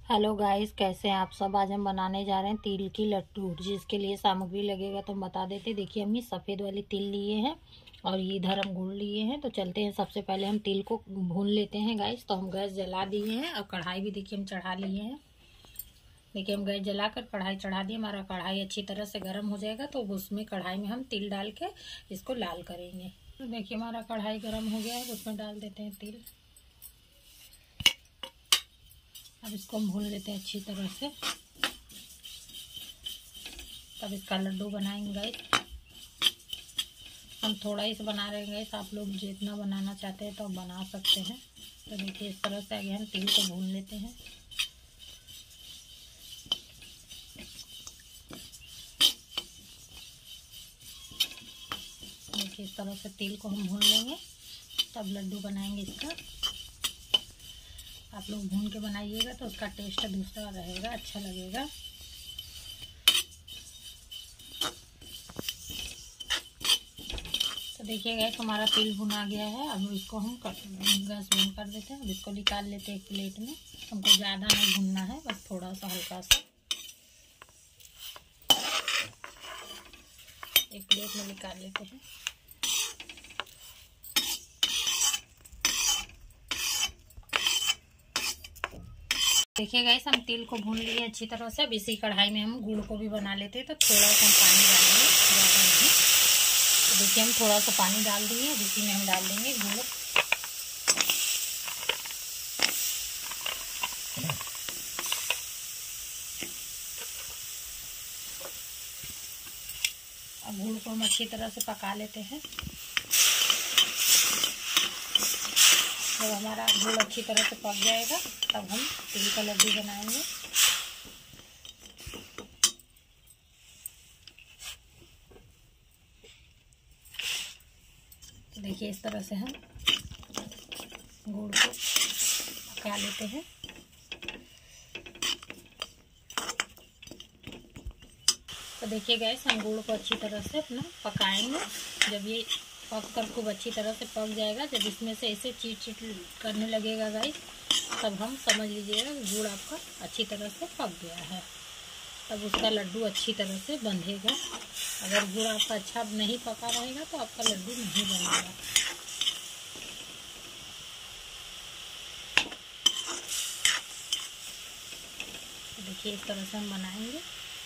Hello guys, कैसे हैं आप सब। आज हम बनाने जा रहे हैं तिल की लड्डू। जिसके लिए सामग्री लगेगा तो हम बता देते। देखिए, हमने सफ़ेद वाली तिल लिए हैं और ये इधर हम गुड़ लिए हैं। तो चलते हैं, सबसे पहले हम तिल को भून लेते हैं गाइस। तो हम गैस जला दिए हैं और कढ़ाई भी देखिए हम चढ़ा लिए हैं। देखिए, हम गैस जलाकर कढ़ाई चढ़ा दिए। हमारा कढ़ाई अच्छी तरह से गर्म हो जाएगा तो उसमें कढ़ाई में हम तिल डाल के इसको लाल करेंगे। तो देखिए, हमारा कढ़ाई गर्म हो गया है, उसमें डाल देते हैं तिल। अब इसको हम भून लेते हैं अच्छी तरह से, तब इसका लड्डू बनाएंगे गाइस। हम थोड़ा ही से बना रहे हैं गाइस, आप लोग जितना बनाना चाहते हैं तो आप बना सकते हैं। तो देखिए, इस तरह से आगे हम तिल को भून लेते हैं। देखिए, इस तरह से तिल को हम भून लेंगे, तब लड्डू बनाएंगे इसका। आप लोग भून के बनाइएगा तो उसका टेस्ट दूसरा रहेगा, अच्छा लगेगा। तो देखिए गाइस, हमारा तिल भुना गया है। अब इसको हम गैस बंद कर देते हैं। अब इसको निकाल लेते हैं एक प्लेट में। हमको ज़्यादा नहीं भुनना है, बस थोड़ा सा हल्का सा। एक प्लेट में निकाल लेते हैं। देखिए गाइस, हम तिल को भून लिए अच्छी तरह से। अब इसी कढ़ाई में हम गुड़ को भी बना लेते हैं। तो थोड़ा सा हम पानी डालेंगे, ज़्यादा नहीं। तो देखिए, हम थोड़ा सा पानी डाल दिए। अब इसी में हम डाल देंगे गुड़। अब गुड़ को हम अच्छी तरह से पका लेते हैं। जब हमारा गुड़ अच्छी तरह से पक जाएगा तब हम तिल का लड्डू बनाएंगे। तो देखिए, इस तरह से हम गुड़ को पका लेते हैं। तो देखिए गैस, हम गुड़ को अच्छी तरह से अपना पकाएंगे। जब ये पक कर खूब अच्छी तरह से पक जाएगा, जब इसमें से ऐसे चीट चीट करने लगेगा गाइस, तब हम समझ लीजिएगा गुड़ आपका अच्छी तरह से पक गया है। तब उसका लड्डू अच्छी तरह से बंधेगा। अगर गुड़ आपका अच्छा नहीं पका रहेगा तो आपका लड्डू नहीं बनेगा। तो देखिए, इस तरह से हम बनाएंगे।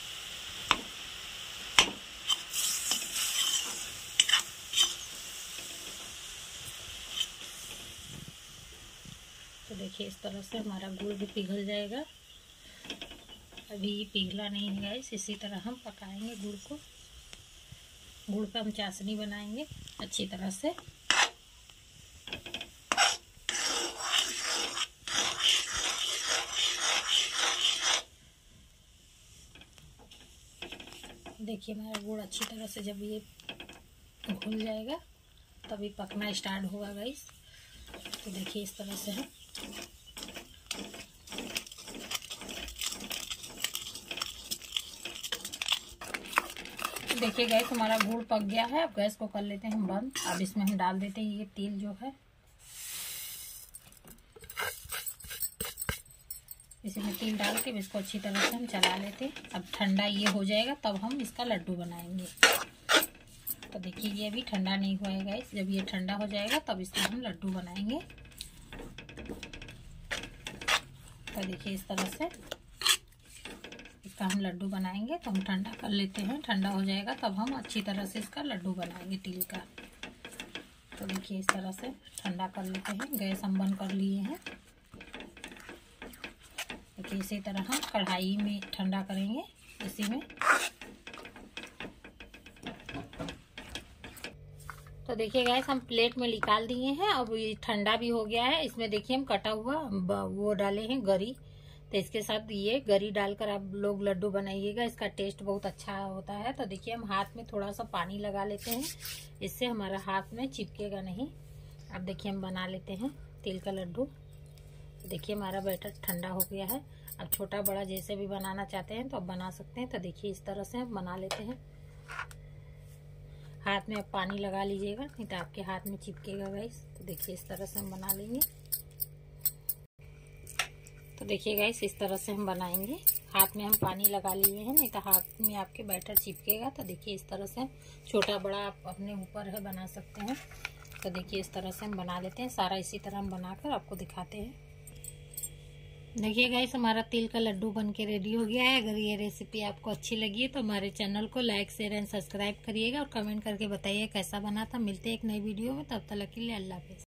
तो देखिए, इस तरह से हमारा गुड़ भी पिघल जाएगा। अभी ये पिघला नहीं है गाइस, इसी तरह हम पकाएंगे गुड़ को। गुड़ का हम चाशनी बनाएंगे अच्छी तरह से। देखिए, हमारा गुड़ अच्छी तरह से जब ये घुल जाएगा तभी पकना स्टार्ट होगा गाइस। तो देखिए, इस तरह से है। देखिए गैस, हमारा गुड़ पक गया है। अब गैस को कर लेते हैं हम बंद। अब इसमें हम डाल देते हैं ये तिल जो है। इसमें तिल डाल के इसको अच्छी तरह से हम चला लेते हैं। अब ठंडा ये हो जाएगा तब हम इसका लड्डू बनाएंगे। तो देखिए, ये अभी ठंडा नहीं हुआ है गैस। जब ये ठंडा हो जाएगा तब इसका हम लड्डू बनाएंगे। तो देखिए, इस तरह से इसका हम लड्डू बनाएंगे। तो हम ठंडा कर लेते हैं। ठंडा हो जाएगा तब हम अच्छी तरह से इसका लड्डू बनाएंगे तिल का। तो देखिए, इस तरह से ठंडा कर लेते हैं। गैस हम बंद कर लिए हैं। देखिए, इसी तरह हम कढ़ाई में ठंडा करेंगे इसी में। तो देखिए गैस, हम प्लेट में निकाल दिए हैं। अब ये ठंडा भी हो गया है। इसमें देखिए, हम कटा हुआ वो डाले हैं गरी। तो इसके साथ ये गरी डालकर आप लोग लड्डू बनाइएगा, इसका टेस्ट बहुत अच्छा होता है। तो देखिए, हम हाथ में थोड़ा सा पानी लगा लेते हैं, इससे हमारा हाथ में चिपकेगा नहीं। अब देखिए, हम बना लेते हैं तिल का लड्डू। देखिए, हमारा बैटर ठंडा हो गया है। अब छोटा बड़ा जैसे भी बनाना चाहते हैं तो आप बना सकते हैं। तो देखिए, इस तरह से हम बना लेते हैं। हाथ में आप पानी लगा लीजिएगा, नहीं तो आपके हाथ में चिपकेगा गाइस। तो देखिए, इस तरह से हम बना लेंगे। तो देखिए गाइस, इस तरह से हम बनाएंगे। हाथ में हम पानी लगा लिए हैं, नहीं तो हाथ में आपके बैटर चिपकेगा। तो देखिए इस तरह से छोटा बड़ा आप अपने ऊपर है बना सकते हैं। तो देखिए इस तरह से हम बना लेते हैं सारा। इसी तरह हम बनाकर आपको दिखाते हैं। देखिए गाइस, हमारा तिल का लड्डू बन के रेडी हो गया है। अगर ये रेसिपी आपको अच्छी लगी है तो हमारे चैनल को लाइक शेयर एंड सब्सक्राइब करिएगा और कमेंट करके बताइए कैसा बना था। मिलते हैं एक नई वीडियो में, तब तक के लिए अल्लाह हाफिज़।